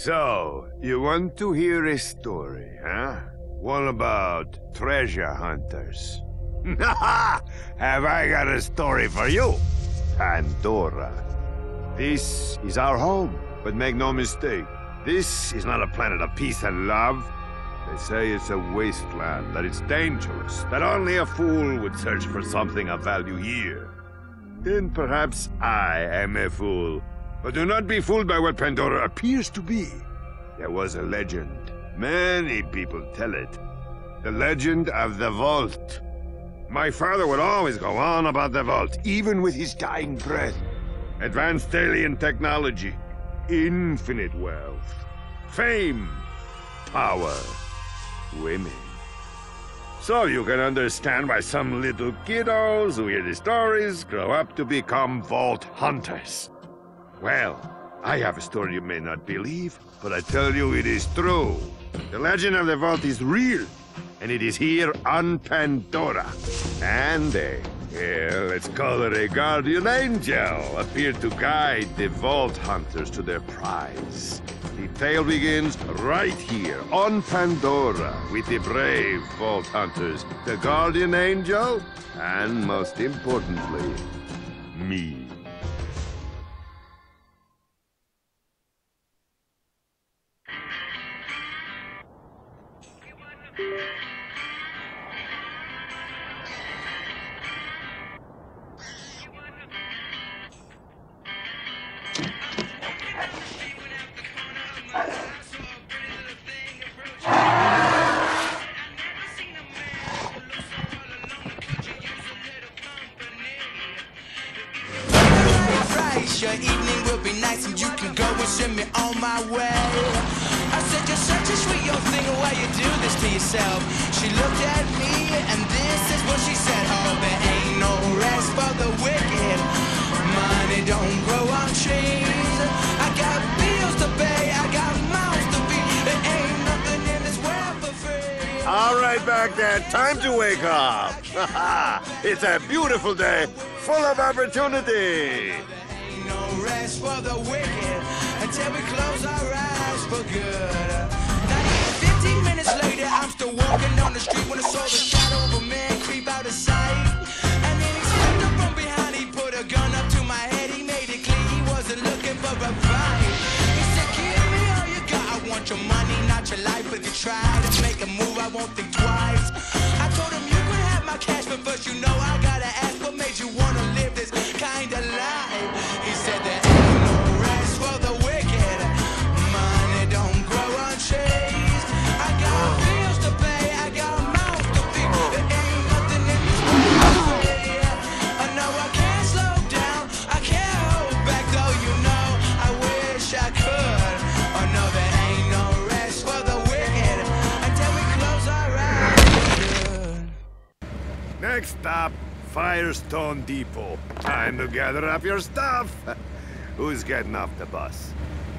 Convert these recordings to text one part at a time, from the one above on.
So, you want to hear a story, huh? One about treasure hunters. Have I got a story for you? Pandora. This is our home, but make no mistake, this is not a planet of peace and love. They say it's a wasteland, that it's dangerous, that only a fool would search for something of value here. Then perhaps I am a fool. But do not be fooled by what Pandora appears to be. There was a legend. Many people tell it. The legend of the Vault. My father would always go on about the Vault, even with his dying breath. Advanced alien technology, infinite wealth, fame, power, women. So you can understand why some little kiddos who hear the stories grow up to become Vault Hunters. Well, I have a story you may not believe, but I tell you it is true. The legend of the Vault is real, and it is here on Pandora. And let's call it a guardian angel, appeared to guide the Vault Hunters to their prize. The tale begins right here on Pandora with the brave Vault Hunters, the guardian angel, and most importantly, me. Your evening will be nice and you can go and send me on my way. I said you're such a sweet young thing, why you do this to yourself? She looked at me and this is what she said. Oh, there ain't no rest for the wicked. Money don't grow on trees. I got bills to pay, I got mouths to feed. There ain't nothing in this world for free. All right, Baghdad, time to wake up. It's a beautiful day, full of opportunity. No rest for the wicked until we close our eyes for good. Not even 15 minutes later, I'm still walking down the street when I saw the shadow of a man creep out of sight. And then he stepped up from behind, he put a gun up to my head, he made it clear he wasn't looking for a fight. He said, give me all you got, I want your money, not your life. If you try to make a move, I won't think twice. I told him you could have my cash, but first you know I gotta ask what made you wanna live this kind of life. He said there ain't no rest for the wicked. Money don't grow on trees. I got bills to pay, I got mouths to feed. There ain't nothing in this world for free. I know I can't slow down, I can't hold back, though you know I wish I could. Oh no, there ain't no rest for the wicked until we close our eyes. Next stop, Firestone Depot. Time to gather up your stuff. Who's getting off the bus?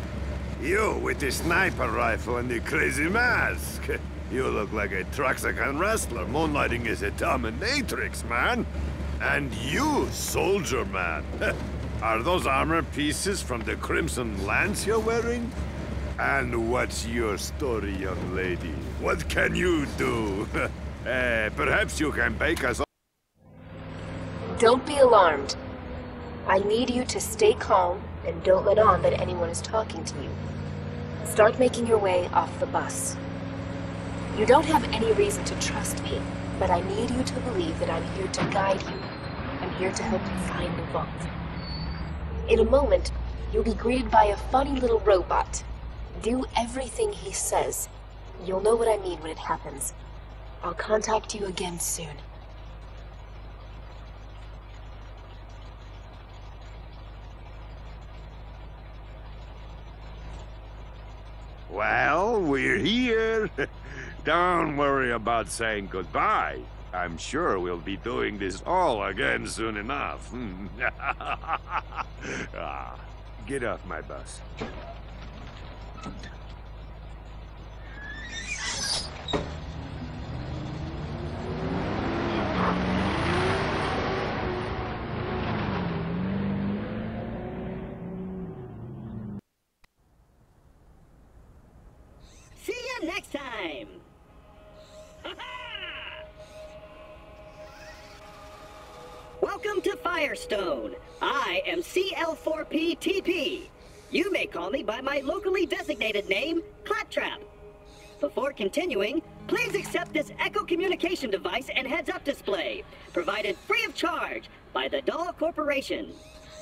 You with the sniper rifle and the crazy mask. You look like a Traxican wrestler moonlighting as a dominatrix, man. And you, soldier man. Are those armor pieces from the Crimson Lance you're wearing? And what's your story, young lady? What can you do? Perhaps you can bake us. Don't be alarmed. I need you to stay calm and don't let on that anyone is talking to you. Start making your way off the bus. You don't have any reason to trust me, but I need you to believe that I'm here to guide you. I'm here to help you find the vault. In a moment, you'll be greeted by a funny little robot. Do everything he says. You'll know what I mean when it happens. I'll contact you again soon. Well, we're here. Don't worry about saying goodbye. I'm sure we'll be doing this all again soon enough. Get off my bus. Welcome to Firestone. I am CL4P-TP. You may call me by my locally designated name, Claptrap. Before continuing, please accept this Echo communication device and heads-up display, provided free of charge by the Dahl Corporation.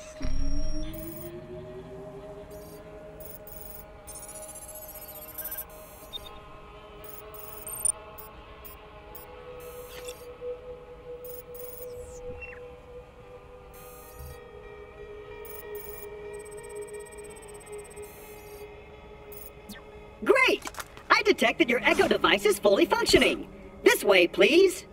Great! I detect that your Echo device is fully functioning. This way, please.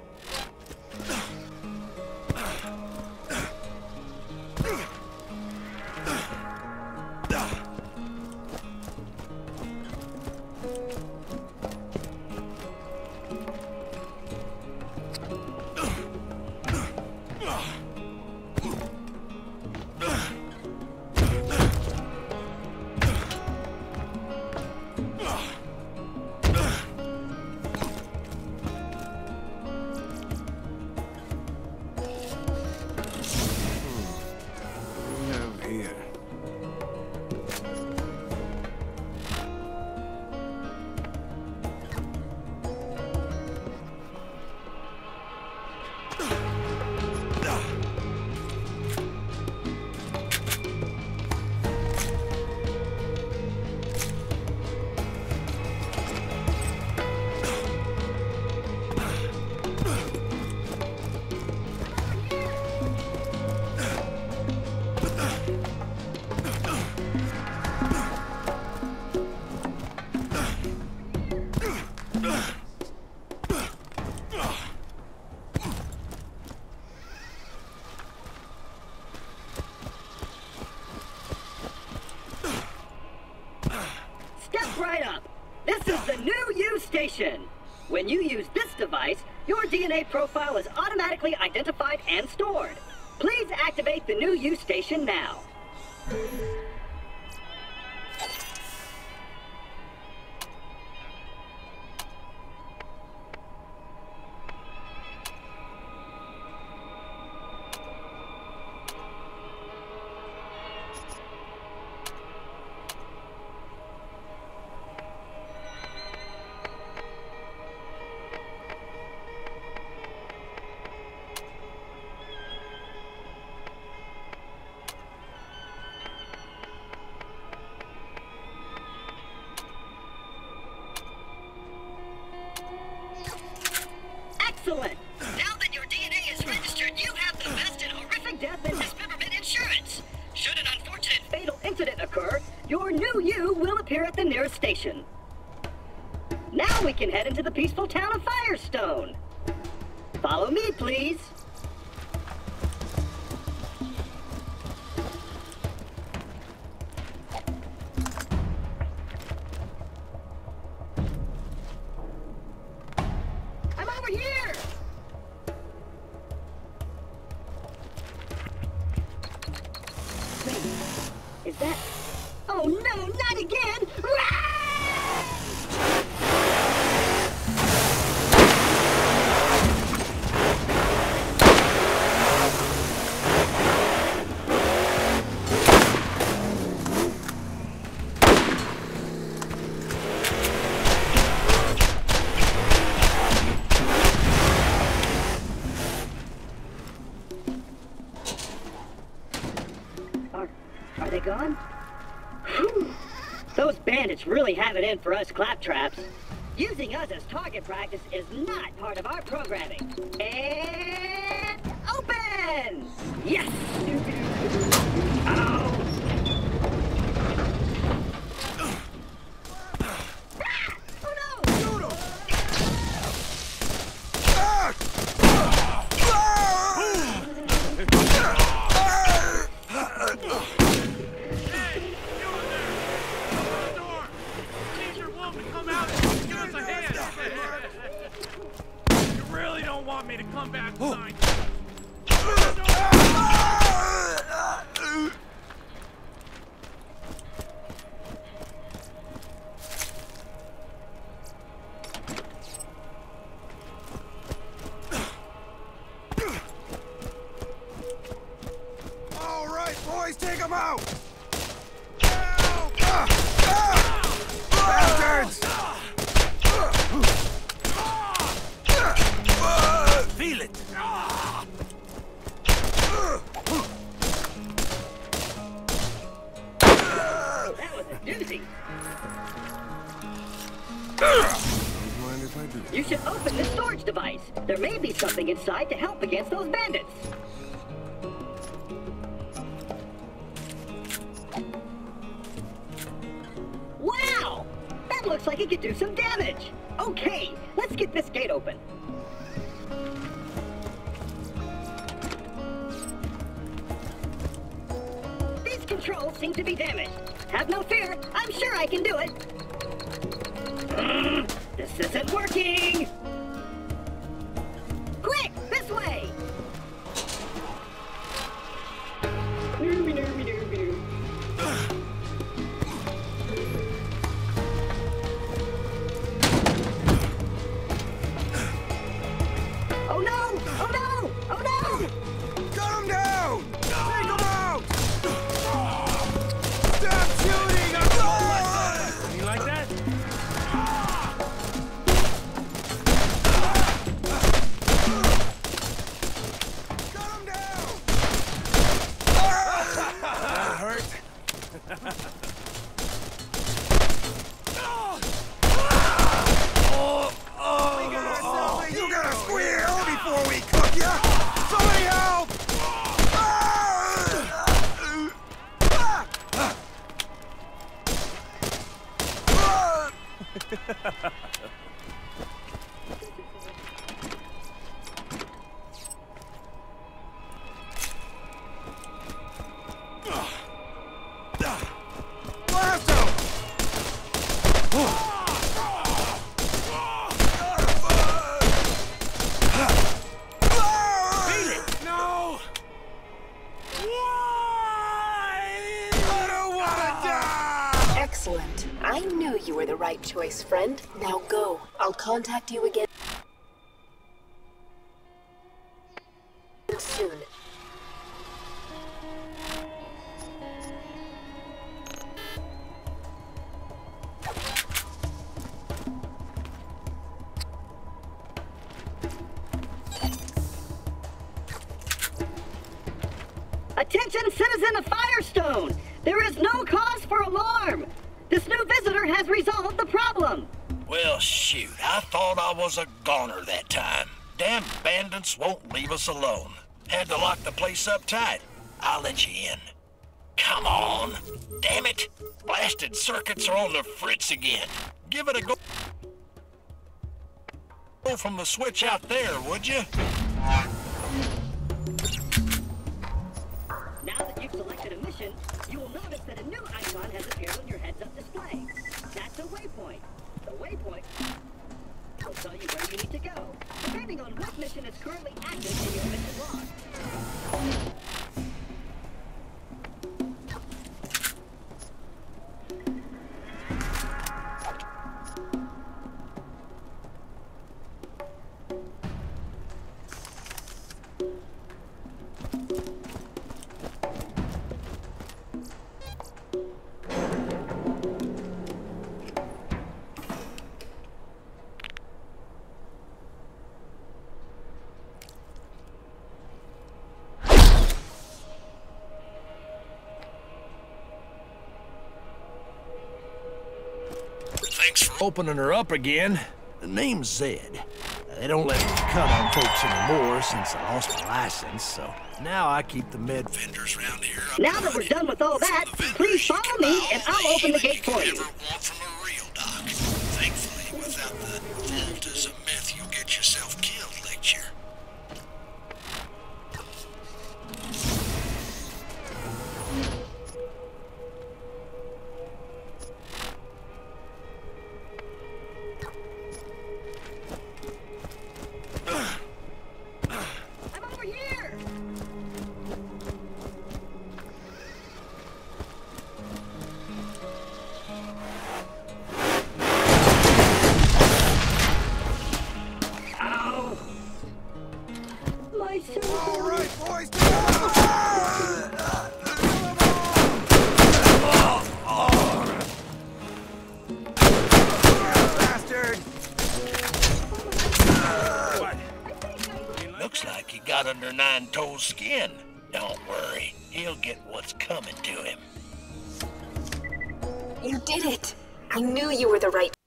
Right up. This is the new U station. When you use this device, your DNA profile is automatically identified and stored. Please activate the new U station now. Excellent! Now that your DNA is registered, you have the best in horrific death and dismemberment insurance. Should an unfortunate fatal incident occur, your new you will appear at the nearest station. Now we can head into the peaceful town of Firestone. Follow me, please. Is that... Oh no, not again! Are they gone? Whew. Those bandits really have it in for us claptraps. Using us as target practice is not part of our programming. And open! Yes! Oh! Oh no! Noodle! You really don't want me to come back tonight. I'm out! Bastards! Feel it! That was a doozy. Mind if I do? You should open the storage device. There may be something inside to help against those bandits. Wow! That looks like it could do some damage. Okay, let's get this gate open. These controls seem to be damaged. Have no fear, I'm sure I can do it. This isn't working! Quick, this way! Oh no! Oh no! Oh no! Gun him down! Take him out! Stop shooting! You like that? Gun him down! That hurt. You gotta squeal before we cook ya! Somebody help! Blast him! No! Why? I don't wanna die! Excellent. I knew you were the right choice, friend. Now go. I'll contact you again soon. Attention, citizen of Firestone! There is no cause for alarm! This new visitor has resolved the problem! Well, shoot, I thought I was a goner that time. Damn bandits won't leave us alone. Had to lock the place up tight. I'll let you in. Come on. Damn it. Blasted circuits are on the fritz again. Give it a go from the switch out there, would you? Now that you've selected a mission, you will notice that a new icon has appeared on your heads-up display. That's a waypoint. The waypoint will tell you where you need to go, depending on what mission is currently active in your mission log. Thanks for opening her up again. The name's Zed. They don't let me cut on folks anymore since I lost my license, so now I keep the med vendors around here. Now that we're done with all that, please follow me and I'll open the gate for you. Ever want from a real doc. Thankfully, without the vault is a myth you'll get yourself killed lecture. I'm over here! Ow! My shoulder! All right, boys, get out! Kill 'em all! under Nine-Toes' skin. Don't worry, he'll get what's coming to him. You did it! I knew you were the right